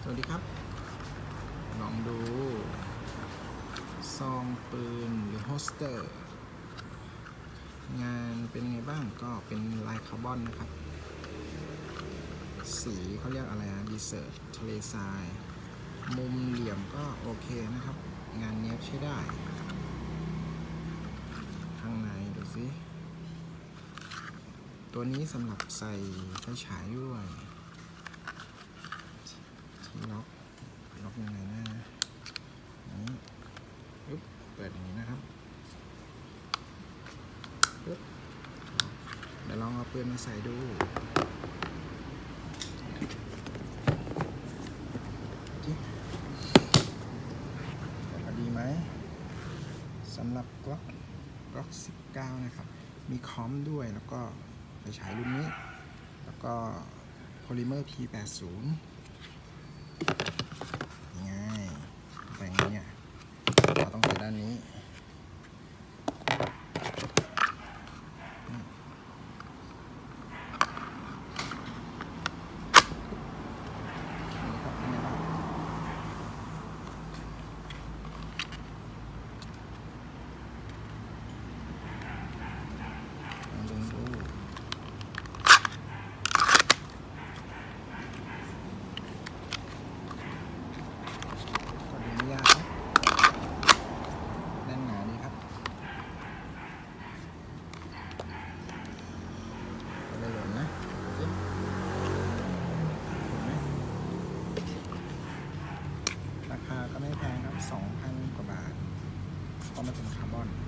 วัสดีครับลองดูซองปืนหรือโฮสเตอร์งานเป็นไงบ้างก็เป็นลายคาร์บอนนะครับสีเขาเรียกอะไรนะดีเซอร์ททะเลทรายมุมเหลี่ยมก็โอเคนะครับงานเนี้ยใช้ได้ข้างในดูสิตัวนี้สำหรับใส่ไฟฉายด้วยที่ล็อกยังไงนะนี่ปึ๊บเปิดอย่างนี้นะครับปึ๊บเดี๋ยวลองเอาปืนมาใส่ดูพอดีไหมสำหรับกล็อก19นะครับมีคอมด้วยแล้วก็ไฟฉายรุ่นนี้แล้วก็โพลิเมอร์ P80ง่ายแต่งนี้เนี่ยเราต้องใส่ด้านนี้ราคาก็ไม่แพงครับ 2,000 กว่าบาทพอมาถึงคาร์บอน